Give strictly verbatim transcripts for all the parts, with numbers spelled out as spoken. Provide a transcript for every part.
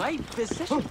right position.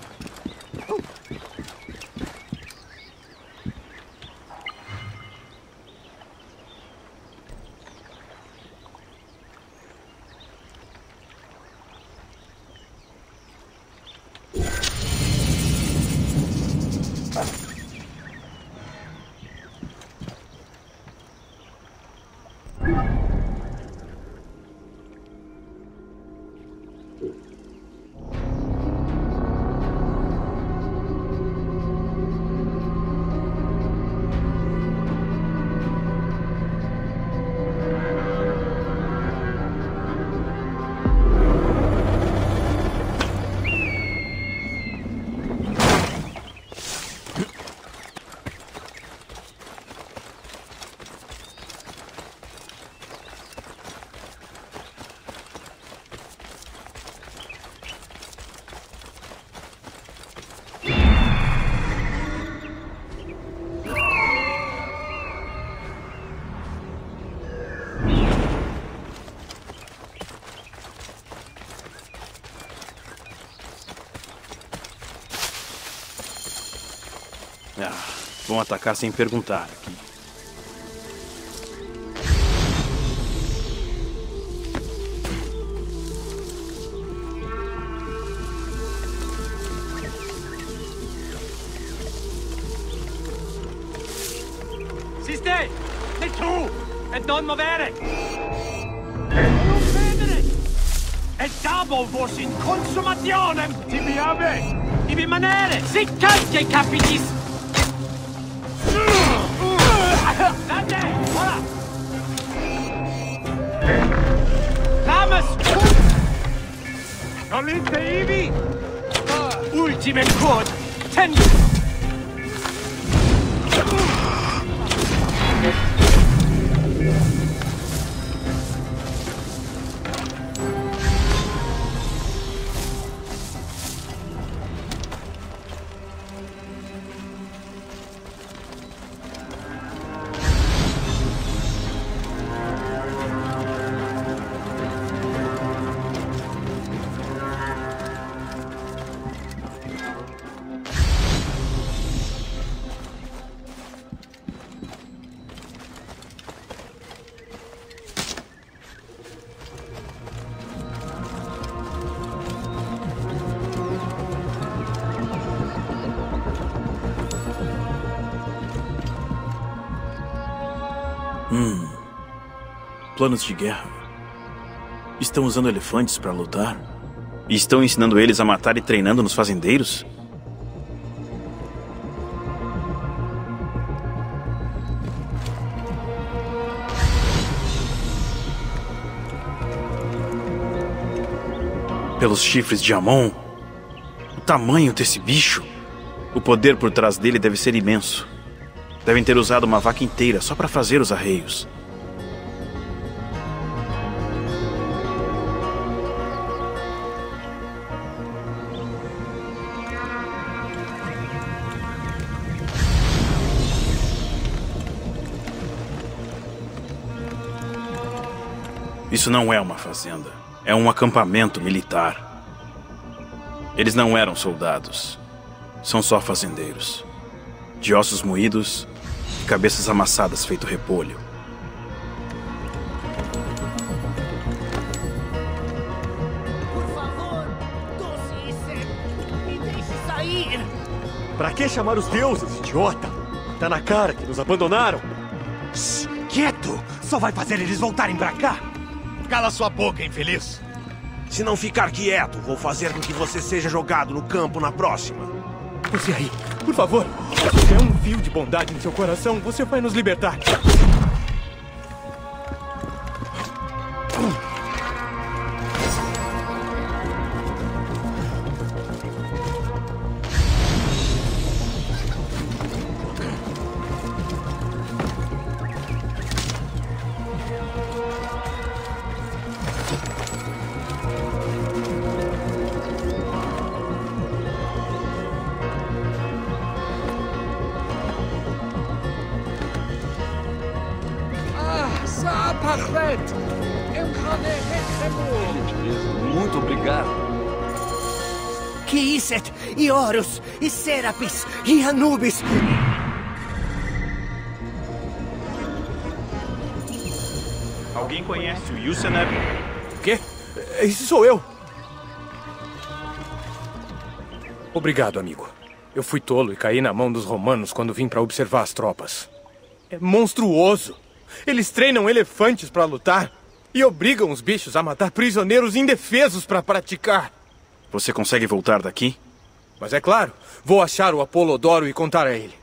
Ah, vão atacar sem perguntar aqui. Siste! Nel tu! E non movere! Non credere! E davo vos in consumationem! Ti mi ame! Di rimanere! Si cacchia i capitis! Date! Ora! Rames! Nolite ivi! Ultime quod! Ten! Hum. Planos de guerra. Estão usando elefantes para lutar? E estão ensinando eles a matar e treinando nos fazendeiros? Pelos chifres de Amon, o tamanho desse bicho, o poder por trás dele deve ser imenso. Devem ter usado uma vaca inteira só para fazer os arreios. Isso não é uma fazenda. É um acampamento militar. Eles não eram soldados. São só fazendeiros. De ossos moídos e cabeças amassadas feito repolho. Por favor, doce, me deixe sair! Pra que chamar os deuses, idiota? Tá na cara que nos abandonaram. Shhh, quieto! Só vai fazer eles voltarem pra cá! Cala sua boca, infeliz! Se não ficar quieto, vou fazer com que você seja jogado no campo na próxima. Você aí, por favor. Se tiver um fio de bondade em seu coração, você vai nos libertar. Muito obrigado. que Iset, e Horus, e Serapis, e Anubis... Alguém conhece o Yuceneb? O quê? Esse sou eu. Obrigado, amigo. Eu fui tolo e caí na mão dos romanos quando vim para observar as tropas. É monstruoso. Eles treinam elefantes para lutar e obrigam os bichos a matar prisioneiros indefesos para praticar. Você consegue voltar daqui? Mas é claro, vou achar o Apolodoro e contar a ele.